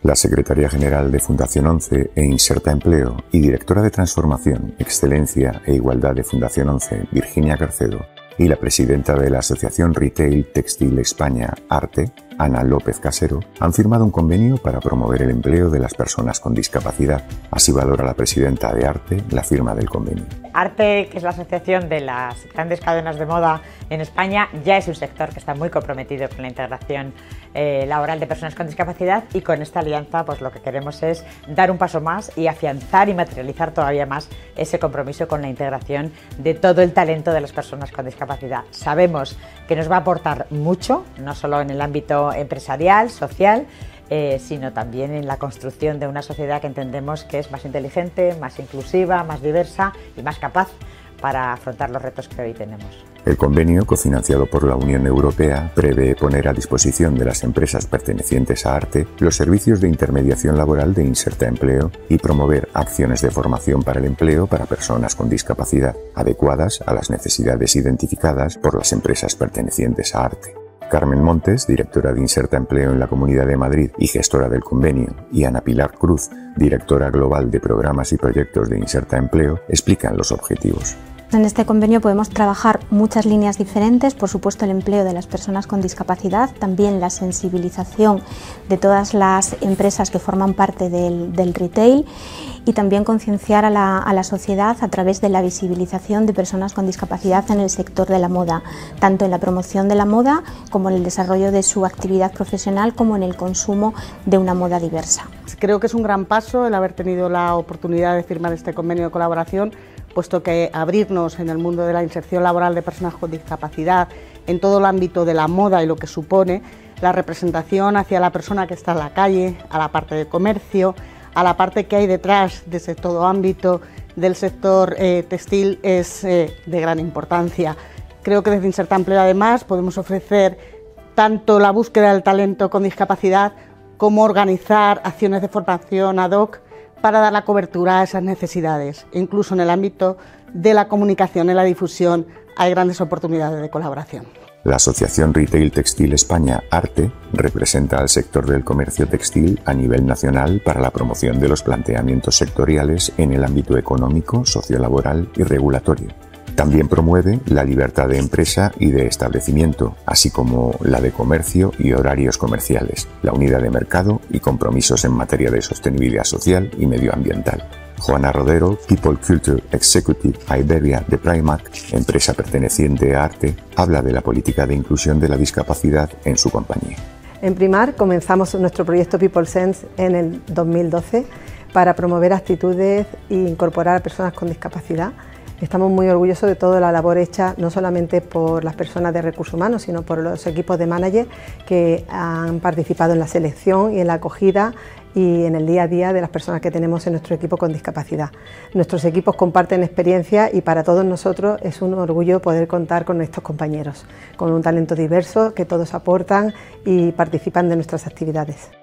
La secretaria general de Fundación 11 e Inserta Empleo y directora de Transformación, Excelencia e Igualdad de Fundación 11, Virginia Carcedo, y la presidenta de la Asociación Retail Textil España, ARTE, Ana López Casero, han firmado un convenio para promover el empleo de las personas con discapacidad. Así valora la presidenta de ARTE la firma del convenio. ARTE, que es la asociación de las grandes cadenas de moda en España, ya es un sector que está muy comprometido con la integración laboral de personas con discapacidad, y con esta alianza pues lo que queremos es dar un paso más y afianzar y materializar todavía más ese compromiso con la integración de todo el talento de las personas con discapacidad. Sabemos que nos va a aportar mucho, no solo en el ámbito empresarial, social, sino también en la construcción de una sociedad que entendemos que es más inteligente, más inclusiva, más diversa y más capaz para afrontar los retos que hoy tenemos. El convenio, cofinanciado por la Unión Europea, prevé poner a disposición de las empresas pertenecientes a ARTE los servicios de intermediación laboral de Inserta Empleo y promover acciones de formación para el empleo para personas con discapacidad, adecuadas a las necesidades identificadas por las empresas pertenecientes a ARTE. Carmen Montes, directora de Inserta Empleo en la Comunidad de Madrid y gestora del convenio, y Ana Pilar Cruz, directora global de programas y proyectos de Inserta Empleo, explican los objetivos. En este convenio podemos trabajar muchas líneas diferentes, por supuesto el empleo de las personas con discapacidad, también la sensibilización de todas las empresas que forman parte del retail, y también concienciar a la sociedad a través de la visibilización de personas con discapacidad en el sector de la moda, tanto en la promoción de la moda como en el desarrollo de su actividad profesional, como en el consumo de una moda diversa. Creo que es un gran paso el haber tenido la oportunidad de firmar este convenio de colaboración, puesto que abrirnos en el mundo de la inserción laboral de personas con discapacidad en todo el ámbito de la moda y lo que supone la representación hacia la persona que está en la calle, a la parte de comercio, a la parte que hay detrás de ese todo ámbito del sector textil, es de gran importancia. Creo que desde Inserta Empleo además podemos ofrecer tanto la búsqueda del talento con discapacidad como organizar acciones de formación ad hoc para dar la cobertura a esas necesidades. Incluso en el ámbito de la comunicación y la difusión hay grandes oportunidades de colaboración. La Asociación Retail Textil España, ARTE, representa al sector del comercio textil a nivel nacional para la promoción de los planteamientos sectoriales en el ámbito económico, sociolaboral y regulatorio. También promueve la libertad de empresa y de establecimiento, así como la de comercio y horarios comerciales, la unidad de mercado y compromisos en materia de sostenibilidad social y medioambiental. Juana Rodero, People Culture Executive Iberia de Primark, empresa perteneciente a ARTE, habla de la política de inclusión de la discapacidad en su compañía. En Primark comenzamos nuestro proyecto People Sense en el 2012 para promover actitudes e incorporar a personas con discapacidad. Estamos muy orgullosos de toda la labor hecha, no solamente por las personas de recursos humanos, sino por los equipos de managers que han participado en la selección y en la acogida y en el día a día de las personas que tenemos en nuestro equipo con discapacidad. Nuestros equipos comparten experiencia y para todos nosotros es un orgullo poder contar con estos compañeros, con un talento diverso que todos aportan y participan de nuestras actividades.